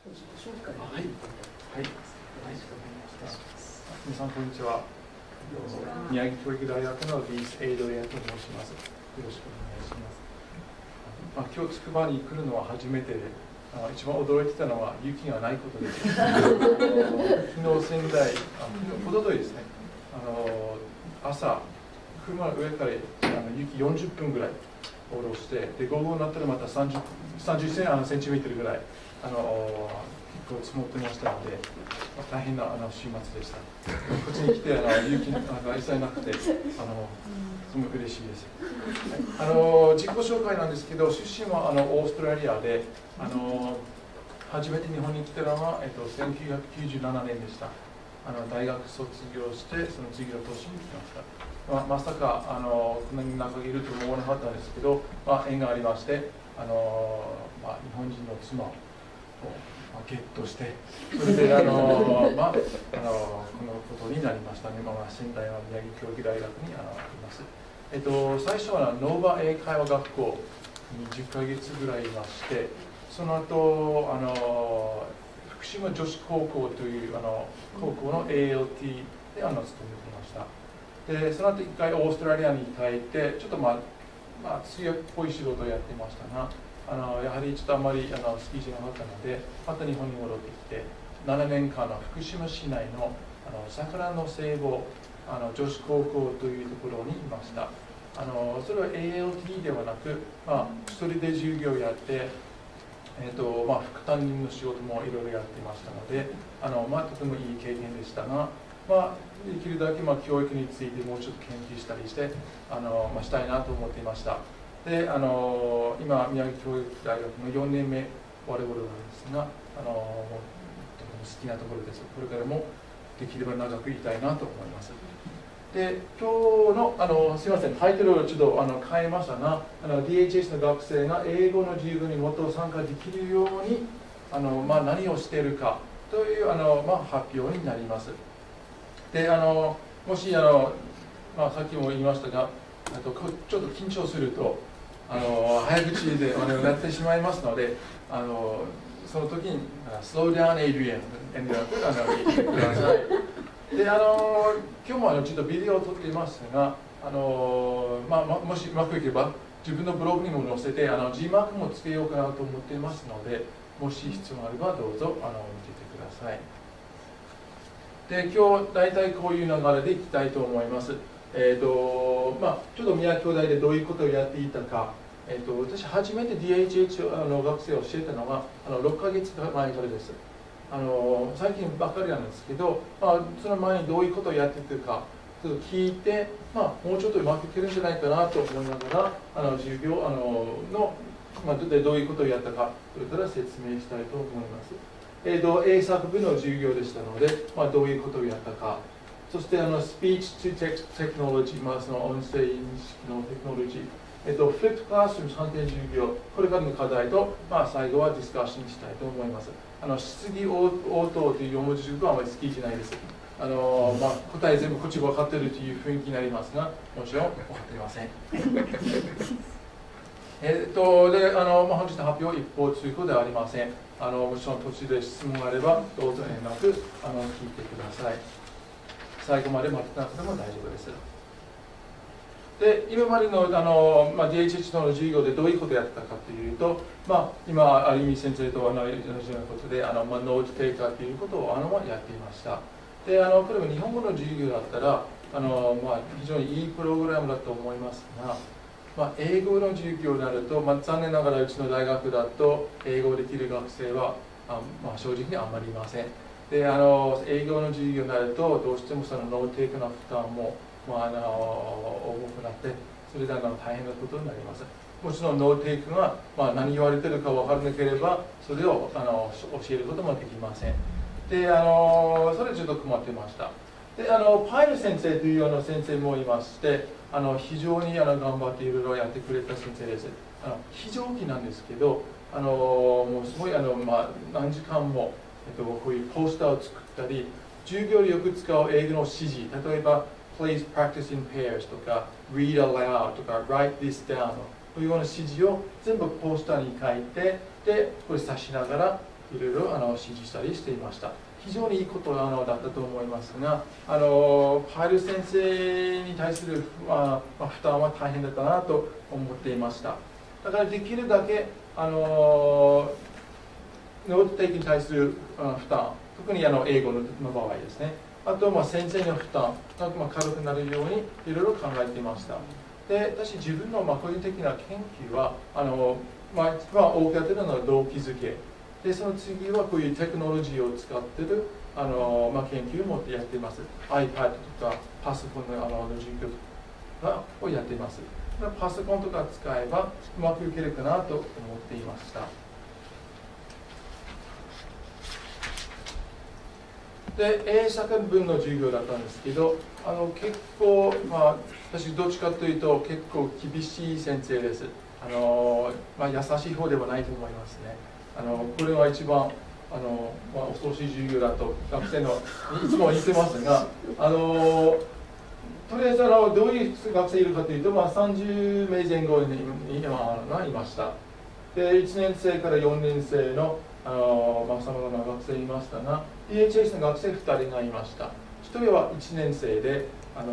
自己紹介はい。皆さんこんにちは。宮城教育大学のリース・エイドリアンと申します。よろしくお願いします。今日つくばに来るのは初めてで、一番驚いてたのは雪がないことです。昨日仙台、おとといですね。朝車の上から雪40分ぐらい下ろして、で午後になったらまた30センチメートルぐらい結構積もってましたので、大変な週末でした。こっちに来て雪が一切なくてすごく嬉しいです。自己紹介なんですけど、出身はオーストラリアで初めて日本に来たのは、1997年でした。大学卒業してその次の年に来ました。まさかこんなに中にいると思わなかったんですけど、縁がありまして、日本人の妻をゲットして、それでこのことになりましたね。仙台の宮城教育大学にあります。最初はノーバ英会話学校に10ヶ月ぐらいいまして、その後福島女子高校という高校の ALT で勤めていました。でその後一回オーストラリアに帰ってちょっと強っぽい仕事をやっていましたが、やはりちょっとあまり好きじゃなかったので、また日本に戻ってきて7年間福島市内の魚の製房女子高校というところにいました。それは ALT ではなく、一人で授業をやって副担任の仕事もいろいろやっていましたので、とてもいい経験でしたが、できるだけ教育についてもうちょっと研究したりして、したいなと思っていました。で今、宮城教育大学の4年目我々なんですが、とても好きなところです。これからもできれば長くいたいなと思います。で今日のすみません、タイトルをちょっと変えましたが、DHS の学生が英語の授業にもっと参加できるように何をしているかという発表になります。でもしさっきも言いましたが、ちょっと緊張すると早口でやってしまいますので、その時に「Slow down, Adrian」言ってください。で今日もちょっとビデオを撮っていますが、もしうまくいけば自分のブログにも載せて字幕もつけようかなと思っていますので、もし必要があればどうぞ見ててください。で今日大体こういう流れでいきたいと思います。ちょっと宮城大でどういうことをやっていたか、私初めて DHH 学生を教えたのが6ヶ月前からです。最近ばっかりなんですけど、その前にどういうことをやっているかちょっと聞いて、もうちょっとうまくいけるんじゃないかなと思いながら授業の、どういうことをやったかそれから説明したいと思います。英作部の授業でしたので、どういうことをやったか、そしてSpeech to Text Technology、その音声認識のテクノロジー、Flipped Classroom 3点授業、これからの課題と、最後はディスカッションしたいと思います。質疑応答という4文字熟語はあまり好きじゃないです。答え全部こっちが分かっているという雰囲気になりますが、もちろん分かっていません。で本日の発表は一方通行ではありません。もちろん途中で質問があればどうぞ連絡聞いてください。最後まで待ってなくても大丈夫です。で今までのDHH の授業でどういうことをやったかというと、今有美先生と同じようなことでノートテイカーということをやっていました。でこれも日本語の授業だったら非常にいいプログラムだと思いますが、英語の授業になると、残念ながらうちの大学だと英語できる学生は正直にあんまりいません。で英語の授業になるとどうしてもそのノートテイクの負担も重くなって、それで大変なことになります。もちろんノートテイクが何言われているか分からなければそれを教えることもできません。でそれでちょっと困っていました。でパイル先生という先生もいまして、非常に頑張っていろいろやってくれた先生です。非常勤なんですけど、もうすごい何時間も、こういうポスターを作ったり、授業でよく使う英語の指示、例えばPlease practice in pairs とか Read aloud とか Write this down というような指示を全部ポスターに書いて、でこれ指しながらいろいろ指示したりしていました。非常にいいことだったと思いますが、パイル先生に対する、負担は大変だったなと思っていました。だからできるだけノートテイクに対する負担、特に英語の場合ですね、あと先生の負担が軽くなるようにいろいろ考えていました。で、私自分の個人的な研究は一番多かったのは動機づけで、その次はこういうテクノロジーを使っている研究を持ってやっています。 iPad とかパソコンの授業をやっています。パソコンとか使えばうまくいけるかなと思っていました。で、英作文の授業だったんですけど、結構、私どっちかというと結構厳しい先生です。優しい方ではないと思いますね。これは一番恐ろしい授業だと学生のいつも言ってますが、とりあえずどういう学生いるかというと、30名前後に今いました。で、1年生から4年生のさまざまな学生いましたが、DHS の学生2人がいました。1人は1年生で、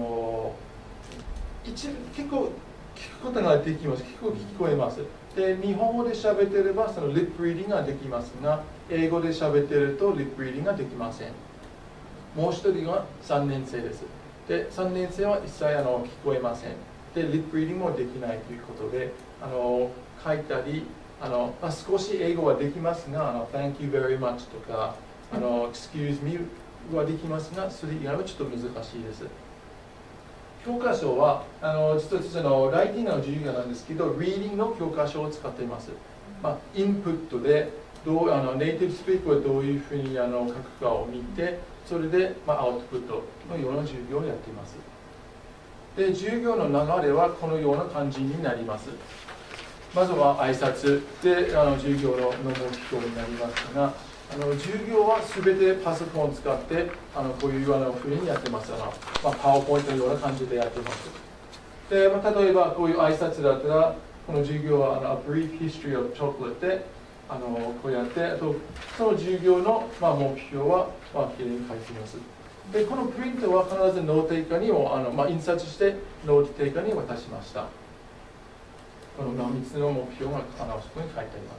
結構聞くことができます。結構聞こえます。で、日本語で喋っていればそのリップリーディングができますが、英語で喋っているとリップリーディングができません。もう1人が3年生です。で、3年生は一切聞こえません。で、リップリーディングもできないということで、書いたり、少し英語はできますが、Thank you very much とか、Excuse me はできますが、それ以外はちょっと難しいです。教科書は実はライティングの授業なんですけど、リーディングの教科書を使っています。インプットでネイティブスピークはどういうふうに書くかを見て、それでアウトプットのような授業をやっています。で、授業の流れはこのような感じになります。まずは挨拶で授業の目標になりますが、授業は全てパソコンを使ってこういうふうにやってます。パワーポイントのような感じでやってます。で、例えばこういう挨拶だったら、この授業はA Brief History of Chocolate でこうやって、あとその授業の目標はきれいに書いています。で、このプリントは必ずノートテイカーに印刷してノートテイカーに渡しました。この3つの目標がそこに書いてあります。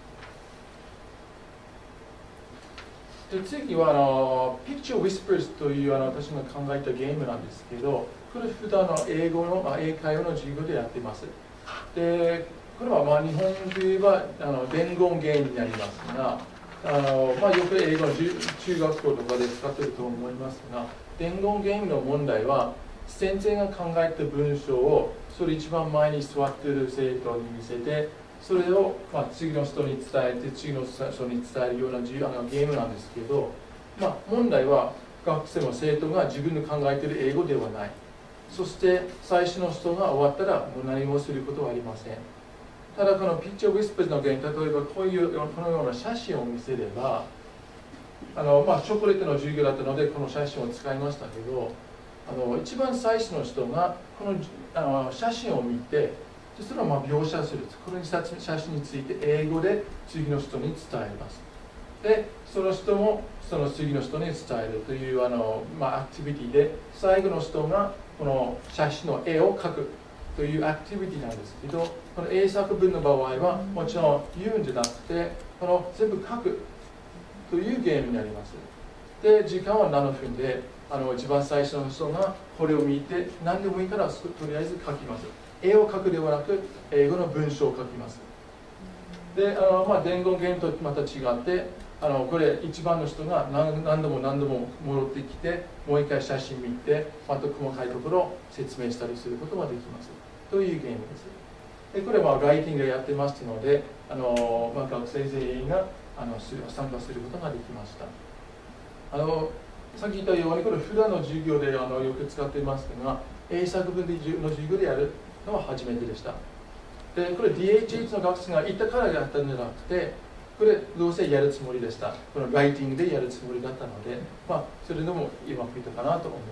で、次はPicture Whispers という私が考えたゲームなんですけど、これ普段の英語の英会話の授業でやっています。で、これは日本で言えば伝言ゲームになりますが、よく英語の中学校とかで使っていると思いますが、伝言ゲームの問題は先生が考えた文章をそれ一番前に座っている生徒に見せて、それを次の人に伝えて、次の人に伝えるようなゲームなんですけど、問題は学生の生徒が自分の考えている英語ではない。そして最初の人が終わったらもう何もすることはありません。ただこのピッチャーウィスパーのゲーム、例えばこのような写真を見せれば、チョコレートの授業だったのでこの写真を使いましたけど、一番最初の人がこの写真を見て、それを描写する。この写真について英語で次の人に伝えます。で、その人もその次の人に伝えるというアクティビティで、最後の人がこの写真の絵を描くというアクティビティなんですけど、この英作文の場合はもちろん言うんじゃなくて、全部書くというゲームになります。で、時間は7分で、一番最初の人がこれを見て、何でもいいからとりあえず書きます。絵を描くではなく、英語の文章を書きます。で、伝言ゲームとまた違って、これ一番の人が何度も戻ってきて、もう一回写真見て、また細かいところを説明したりすることができます。というゲームです。で、これはライティングでやってますので、学生全員が参加することができました。さっき言ったように、これ普段の授業でよく使っていますが、英作文の授業でやるのは初めてでした。で、これ DHH の学生がいたからやったんじゃなくて、これどうせやるつもりでした。このライティングでやるつもりだったので、それでもうまくいったかなと思い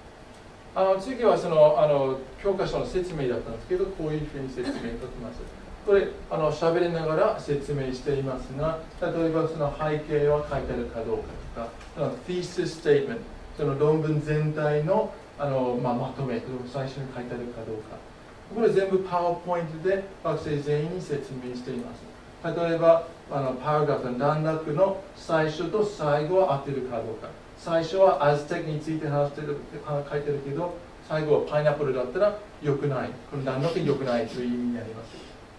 ます。次は教科書の説明だったんですけど、こういうふうに説明を書きます。 これ喋りながら説明していますが、例えばその背景は書いてあるかどうかとか、thesis statement、その論文全体のまとめ、最初に書いてあるかどうか。これ全部パワーポイントで学生全員に説明しています。例えばパラグラフの段落の最初と最後は合っているかどうか。最初はアズテクについて書いてるけど、最後はパイナップルだったら良くない。この段落が良くないという意味になります。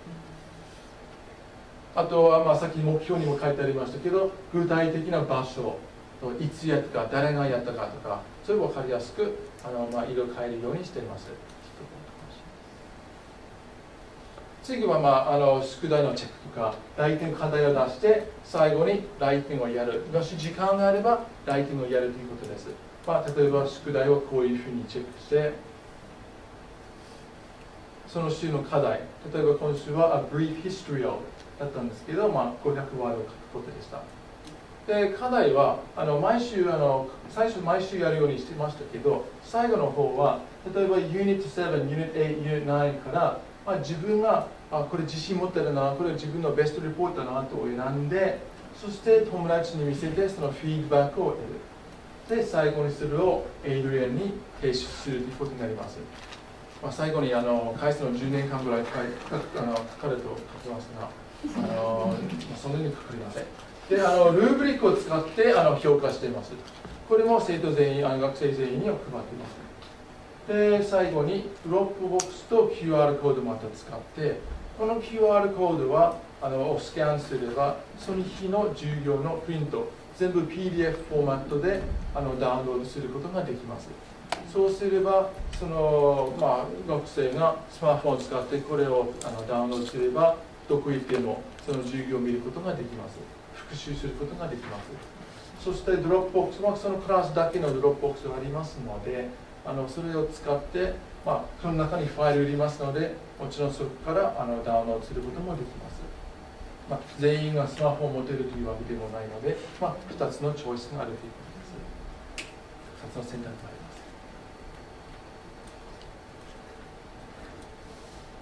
あとはさっき目標にも書いてありましたけど、具体的な場所、いつやったか、誰がやったかとか、それを分かりやすく色を変えるようにしています。次は宿題のチェックとか、来店課題を出して、最後に来店をやる。もし時間があれば、来店をやるということです。例えば、宿題をこういうふうにチェックして、その週の課題、例えば今週は A Brief History of だったんですけど、500ワードを書くことでした。で、課題は最初毎週やるようにしてましたけど、最後の方は、例えば Unit 7、Unit 8、Unit 9から、自分がこれ自信持ってるな、これ自分のベストレポートだなと選んで、そして友達に見せてそのフィードバックを得る。で、最後にそれをエイドリアンに提出するということになります。最後に返すの10年間ぐらいかかると書きますが、そんなにかかりません。で、ルーブリックを使って評価しています。これも生徒全員、学生全員には配っています。で、最後にドロップボックスと QR コードをまた使って、この QR コードはをスキャンすれば、その日の授業のプリント、全部 PDF フォーマットでダウンロードすることができます。そうすれば、学生がスマートフォンを使ってこれをダウンロードすれば、どこ行ってもその授業を見ることができます。復習することができます。そしてドロップボックスはそのクラスだけのドロップボックスがありますので、それを使って、その中にファイル入れますので、もちろんそこからダウンロードすることもできます。全員がスマホを持てるというわけでもないので、2つのチョイスがあるということです。2つの選択があります。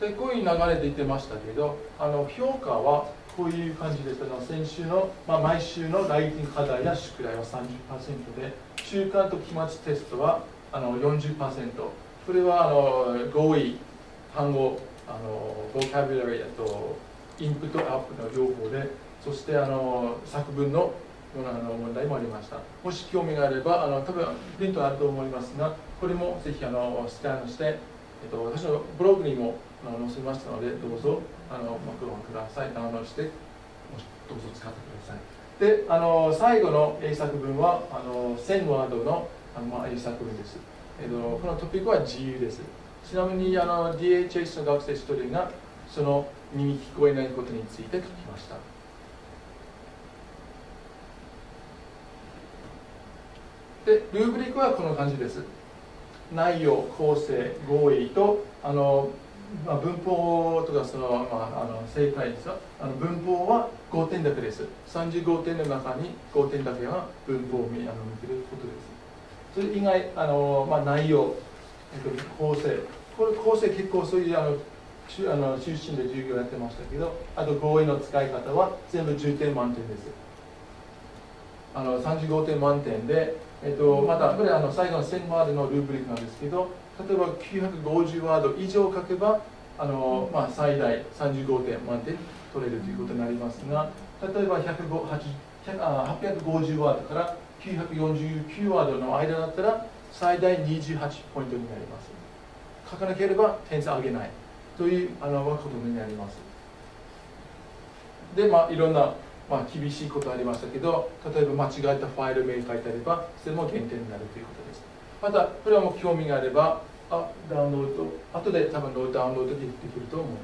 で、こういう流れで言ってましたけど、評価はこういう感じです。先週の、毎週のライティング課題や宿題は 30% で、中間と期末テストは40%。これは語彙、単語、ボキャブラリーとインプット、アウトプットの両方で、そして作文の問題もありました。もし興味があれば、多分プリントあると思いますが、これもぜひスキャンして、私のブログにも載せましたので、どうぞご覧ください。ダウンロードして、どうぞ使ってください。で、最後の英作文は1000ワードの英作文です。このトピックは自由です。ちなみにDHS の学生1人がその耳聞こえないことについて書きました。で、ルーブリックはこの感じです。内容、構成、語彙と文法とか正解ですよ。文法は5点だけです。35点の中に5点だけが文法を見ていることです。それ以外、内容、構成、これ構成結構そういう中心で授業やってましたけど、あと語彙の使い方は全部10点満点です。35点満点で、またこれ最後の1000ワードのルーブリックなんですけど、例えば950ワード以上書けば最大35点満点取れるということになりますが、例えば850ワードから949ワードの間だったら最大28ポイントになります。書かなければ点数上げないということになります。で、いろんな厳しいことありましたけど、例えば間違えたファイル名書いてあれば、それも減点になるということです。また、これはもう興味があれば、ダウンロード、後で多分ダウンロードできると思います。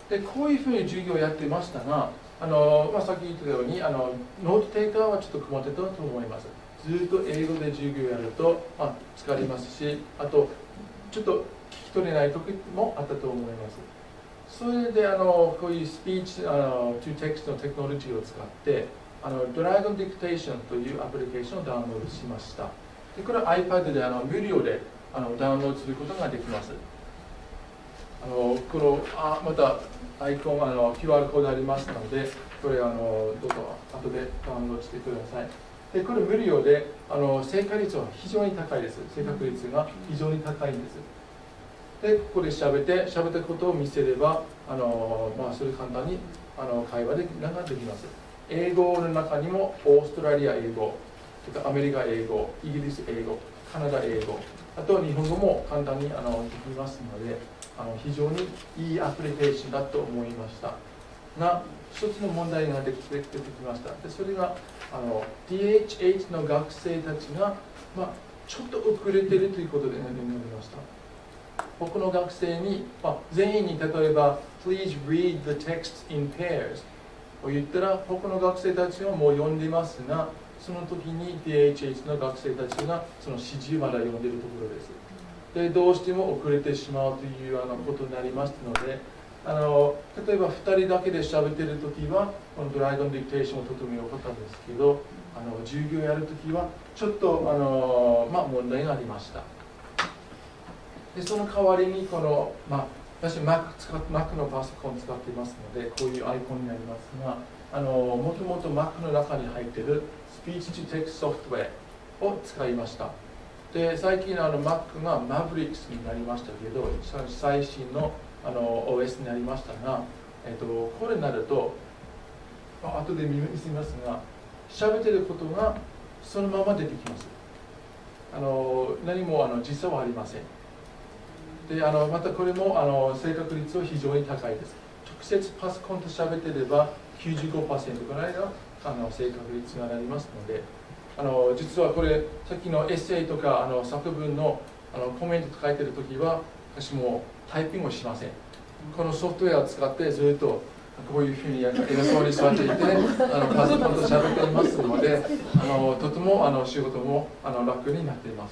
で、こういうふうに授業をやってましたが、さっき言ったようにノートテイカーはちょっと困ってたと思います。ずっと英語で授業をやると、疲れますし、あとちょっと聞き取れない時もあったと思います。それでこういうスピーチトゥテクストのテクノロジーを使ってドラゴンディクテーションというアプリケーションをダウンロードしました。でこれは iPad で無料でダウンロードすることができます。 このまたアイコンQR コードありますので、これどうぞ後でダウンロードしてください。でこれ無料で正解率は非常に高いです。正確率が非常に高いんです。でここで喋ったことを見せればそれ簡単に会話ができます。英語の中にもオーストラリア英語、アメリカ英語、イギリス英語、カナダ英語、あと日本語も簡単にできますので、非常にいいアプリケーションだと思いましたが、一つの問題が出てきました。でそれがDHH の学生たちが、ちょっと遅れているということで、なりました。僕の学生に、全員に例えば Please read the text in pairs を言ったら、僕の学生たちはもう読んでますが、その時に DHH の学生たちがその指示をまだ読んでいるところです。でどうしても遅れてしまうということになりましたので、例えば2人だけで喋っている時はこのドライゴンディクテーションはとても良かったんですけど、授業やる時はちょっと問題がありました。でその代わりに私 Mac のパソコンを使っていますので、こういうアイコンになりますが、もともと Mac の中に入っているスピーチ to Text ソフトウェアを使いました。で最近Mac が Mavericks になりましたけど、最新のOS になりましたが、これになると、後で見せますが、喋っていることがそのまま出てきます。何も時差はありません。でまたこれも正確率は非常に高いです。直接パソコンと喋っていれば 95% ぐらいの正確率がなりますので、実はこれさっきのエッセイとか作文のコメントと書いてるときは私もタイピングをしません。このソフトウェアを使ってずっとこういうふうに偉そうに座っていてパソコンと喋っていますので、とても仕事も楽になっています。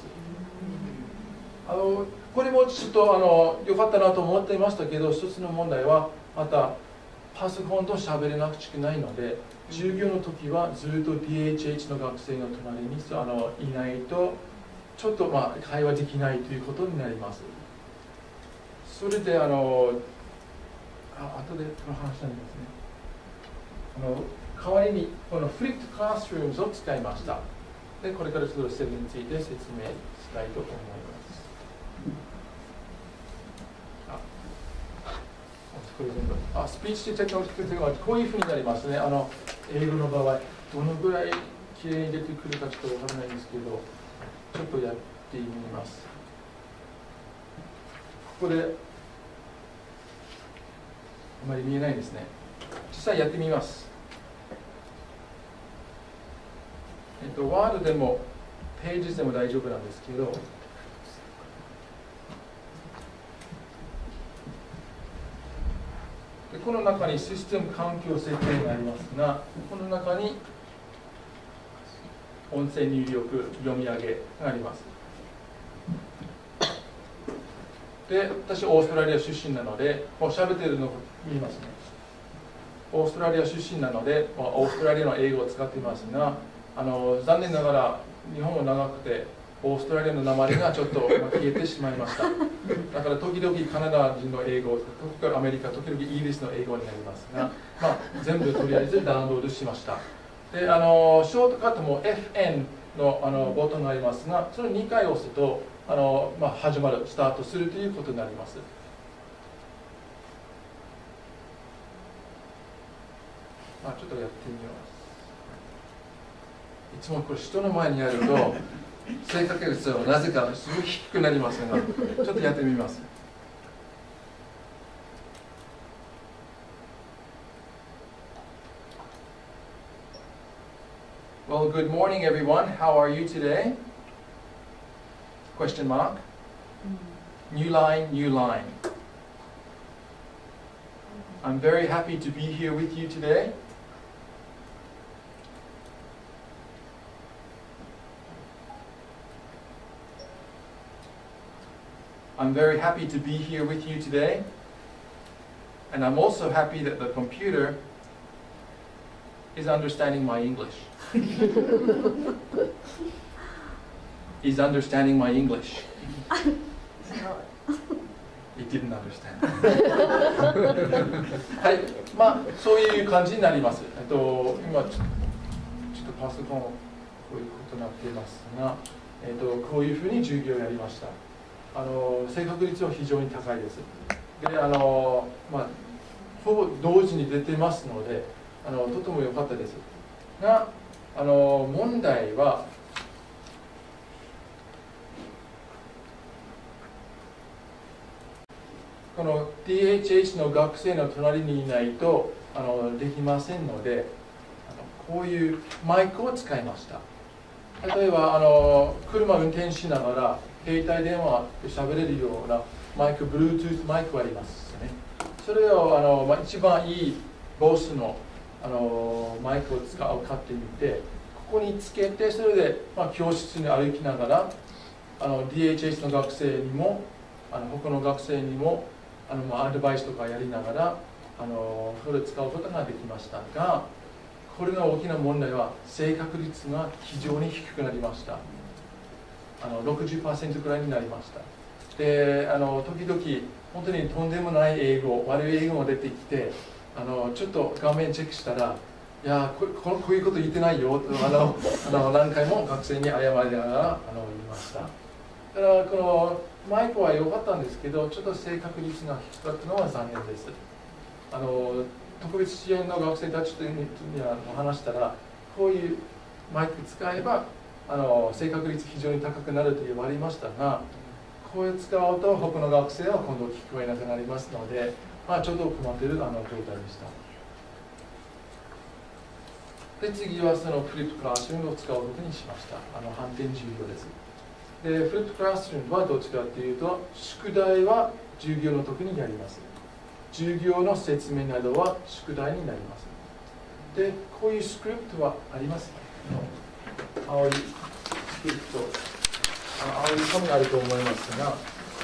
これもちょっと良かったなと思っていましたけど、一つの問題はまたパソコンと喋れなくちゃいけないので、授業の時はずっと DHH の学生の隣にいないとちょっと会話できないということになります。それで後でこの話になりますね。代わりにこの Flipped Classrooms を使いました。でこれからそれについて説明したいと思います。スピーチテクノロジーはこういうふうになりますね。英語の場合、どのぐらいきれいに出てくるかちょっとわからないんですけど、ちょっとやってみます。ここで、あまり見えないですね。実際やってみます。ワードでも、ページでも大丈夫なんですけど、この中にシステム環境設定がありますが、この中に音声入力、読み上げがあります。で、私、オーストラリア出身なので、もう喋っているの見えますね。オーストラリア出身なので、オーストラリアの英語を使っていますが、残念ながら日本は長くて、オーストラリアの訛りがちょっと消えてしまいました。だから時々カナダ人の英語、時々アメリカ、時々イギリスの英語になりますが、全部とりあえずダウンロードしました。でショートカットも FN のボタンがありますが、それを2回押すと始まる、スタートするということになります。ちょっとやってみます。いつもこれ人の前にやると正確率はなぜかすごい低くなりますが、ちょっとやってみます。Well, good morning, everyone. How are you today? Question mark. New line, new line. I'm very happy to be here with you today. I'm very happy to be here with you today. And I'm also happy that the computer is understanding my English. Is understanding my English. It きるなるしたはい、まあそういう感じになります。今ちょっとパソコンこういうことになっていますが、こういうふうに授業をやりました。正確率は非常に高いです。でまあ、ほぼ同時に出てますのでとても良かったですが、問題はこの DHH の学生の隣にいないとできませんので、こういうマイクを使いました。例えば車運転しながら携帯電話で喋れるようなマイク、Bluetooth マイクありますね。それを一番いいボスのマイクを買ってみて、ここにつけて、それで教室に歩きながらDHH の学生にも他の学生にもアドバイスとかやりながらそれを使うことができましたが、これの大きな問題は正確率が非常に低くなりました。60% くらいになりました。で時々本当にとんでもない英語、悪い英語が出てきてちょっと画面チェックしたら、いやこういうこと言ってないよと何回も学生に謝りながら言いました。だからこのマイクは良かったんですけど、ちょっと正確率が低かったのは残念です。特別支援の学生たちに話したら、こういうマイク使えば正確率非常に高くなると言われましたが、こういう使うと他の学生は今度聞こえなくなりますので、ちょっと困っている状態でした。で次はそのフリップクラスルームを使うことにしました。反転授業です。でフリップクラスルームはどっちかというと、宿題は授業の時にやります。授業の説明などは宿題になります。でこういうスクリプトはありますか？青いスクリプト、青い紙があると思いますが、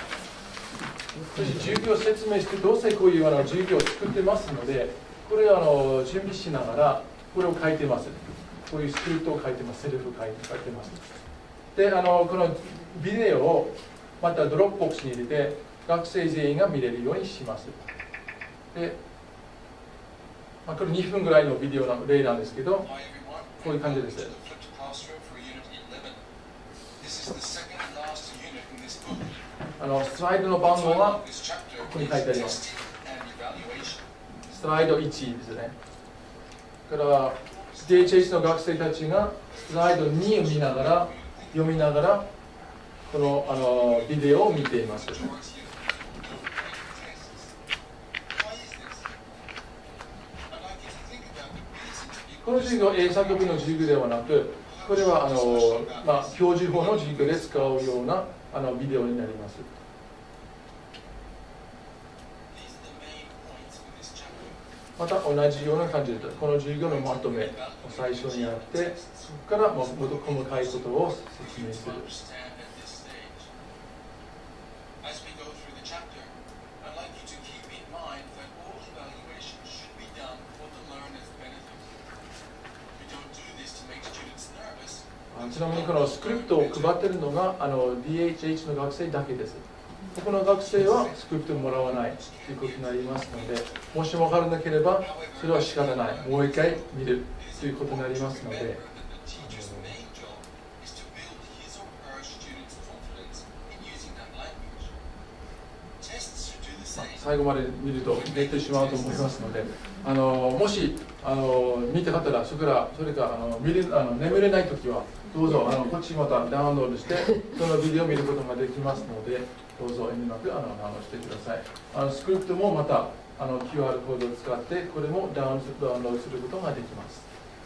授業説明して、どうせこういう授業を作ってますので、これを準備しながらこれを書いてます。こういうスクリプトを書いてます。セリフを書いてます。でこのビデオをまたドロップボックスに入れて学生全員が見れるようにします。でこれ2分ぐらいのビデオの例なんですけど、こういう感じです。スライドの番号はここに書いてあります。スライド1ですね。だから DHH の学生たちがスライド2を見ながら読みながらこのビデオを見ています。この授業は英作文の授業ではなく、これは教授法の授業で使うようなビデオになります。また同じような感じで、この授業のまとめを最初にやって、そこからもっと細かいことを説明する。ちなみにこのスクリプトを配っているのがDHH の学生だけです。他の学生はスクリプトをもらわないということになりますので、もし分からなければそれは仕方ない、もう一回見るということになりますので、最後まで見ると出てしまうと思いますので、もし見たかったらそれか眠れないときはどうぞこっちまたダウンロードしてそのビデオを見ることができますので、どうぞ遠慮なくダウンロードしてください。スクリプトもまたQR コードを使ってこれもダウンロードすることができます。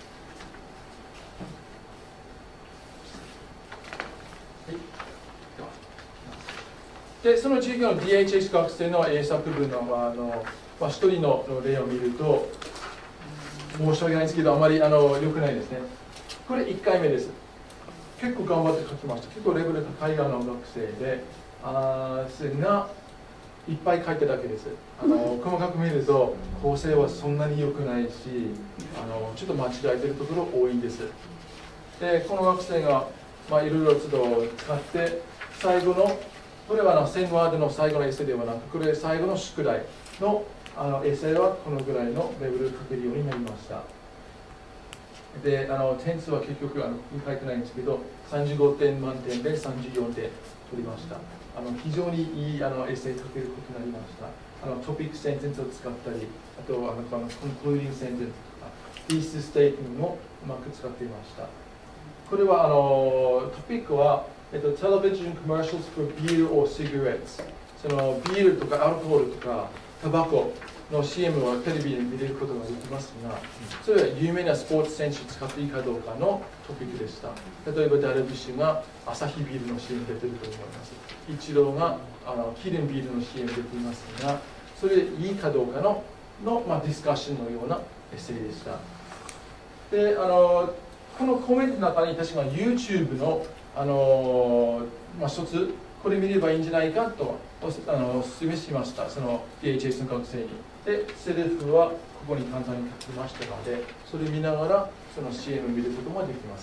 でその授業の DHH 学生の英作文の一人の例を見ると、申し訳ないんですけどあまり良くないですね。これ1回目です。結構頑張って書きました。結構レベル高い学生で、それがいっぱい書いただけです。細かく見ると構成はそんなに良くないし、ちょっと間違えてるところ多いんです。でこの学生がいろいろ使って最後のこれは1000ワードの最後のエッセイではなく、これ最後の宿題のエッセイはこのぐらいのレベル書けるようになりました。で、点数は結局書いてないんですけど、35点満点で34点取りました。非常にいいエッセイ書けることになりました。トピックセンテンスを使ったり、あとコンクルーディングセンテンスとか、ピースステートメントもうまく使っていました。これはトピックは、Television commercials for beer or cigarettes。そのビールとかアルコールとかタバコの CM はテレビで見れることができますが、それは有名なスポーツ選手使っていいかどうかのトピックでした。例えばダルビッシュがアサヒビールの CM 出てると思います。イチローがキリンビールの CM 出ていますが、それいいかどうかのディスカッションのようなエッセイでした。で、このコメントの中に確か YouTube の一つこれ見ればいいんじゃないかとお勧めしました、その DHS の学生に。で、セリフはここに簡単に書きましたので、それ見ながらその CM を見ることができます。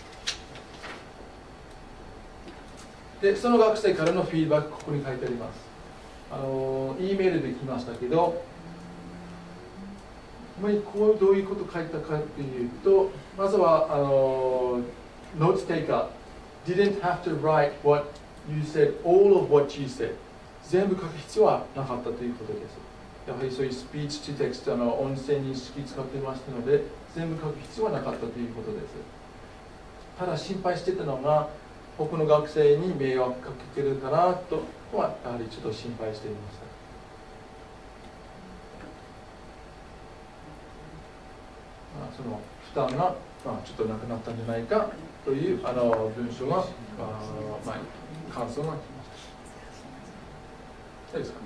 で、その学生からのフィードバック、ここに書いてあります。E メールで来ましたけど、どういうことを書いたかというと、まずはNotes taker didn't have to write what you said, all of what you said。全部書く必要はなかったということです。やはりそういうスピーチとテクストの音声認識使っていましたので、全部書く必要はなかったということです。ただ心配してたのが、僕の学生に迷惑かけるかなとはやはりちょっと心配していました。その負担がちょっとなくなったんじゃないかという文章が感想が来ました。いいですか。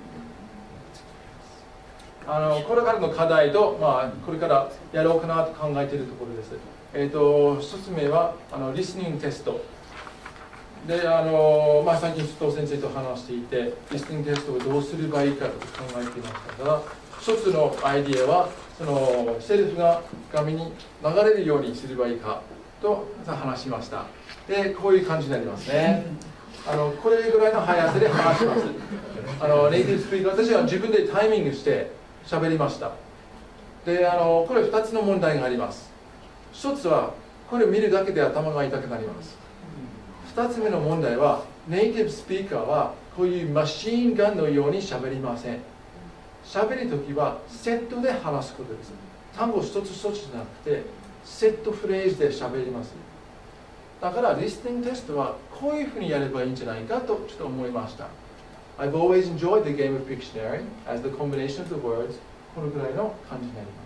これからの課題と、これからやろうかなと考えているところです。一つ目はリスニングテストで、最近須藤先生と話していて、リスニングテストをどうすればいいかと考えていましたが、一つのアイディアはそのセリフが紙に流れるようにすればいいかと話しました。で、こういう感じになりますね。これぐらいの速さで話します。ネイティブスピーカー、私は自分でタイミングして喋りました。で、これ2つの問題があります。1つは、これを見るだけで頭が痛くなります。2つ目の問題は、ネイティブスピーカーはこういうマシーンガンのように喋りません。喋るときはセットで話すことです。単語一つ一つじゃなくて、セットフレーズで喋ります。だから、リスニングテストはこういうふうにやればいいんじゃないかとちょっと思いました。I've always enjoyed the game of Pictionary as the combination of the words。このぐらいの感じになります。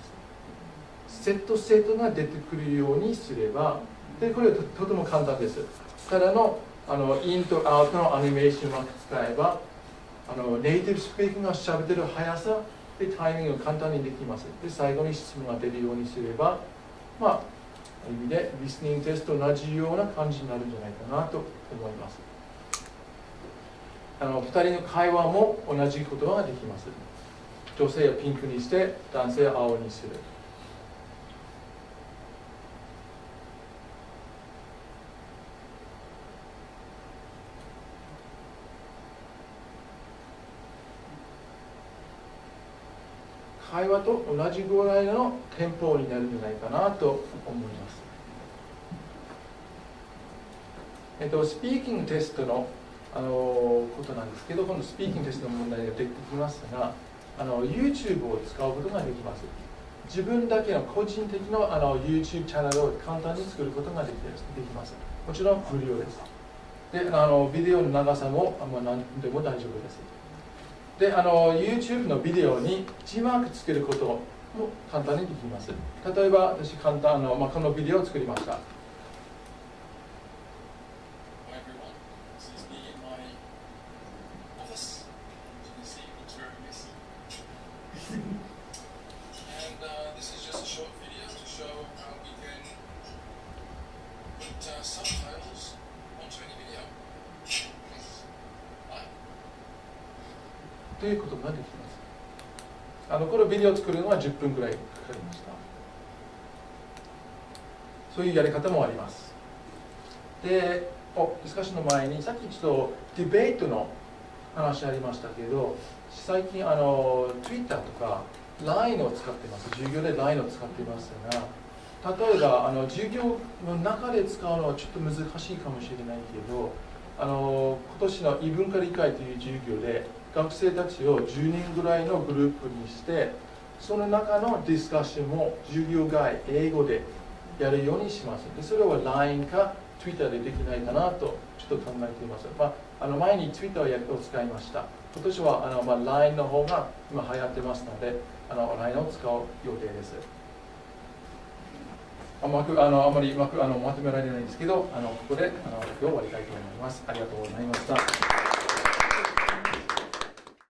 セットが出てくるようにすれば、でこれは とても簡単です。ただのインとアウトのアニメーションを使えば、ネイティブスピーキングがしゃべってる速さでタイミングが簡単にできます。で、最後に質問が出るようにすれば、意味でリスニングテストと同じような感じになるんじゃないかなと思います。2人の会話も同じことができます。女性をピンクにして男性を青にする。会話と同じぐらいのテンポになるんじゃないかなと思います。スピーキングテストの、ことなんですけど、このスピーキングテストの問題が出てきますが、YouTube を使うことができます。自分だけの個人的なYouTube チャンネルを簡単に作ることができます。もちろん無料です。で、ビデオの長さも何でも大丈夫です。で、YouTube のビデオに字幕つけることも簡単にできます。例えば、私このビデオを作りました。ということができます。このビデオを作るのは10分くらいかかりました。そういうやり方もあります。で、 ディスカッションの前に、さっきちょっとディベートの話ありましたけど、最近Twitter とか LINE を使ってます。授業で LINE を使っていますが、例えば授業の中で使うのはちょっと難しいかもしれないけど、今年の異文化理解という授業で学生たちを10人ぐらいのグループにして、その中のディスカッションも授業外英語でやるようにします。でそれは LINE か Twitter でできないかなとちょっと考えています。前に Twitter を使いました。今年はLINE の方が今流行ってますので、LINE を使う予定です。あまりうまくまとめられないんですけど、ここで今日終わりたいと思います。ありがとうございました。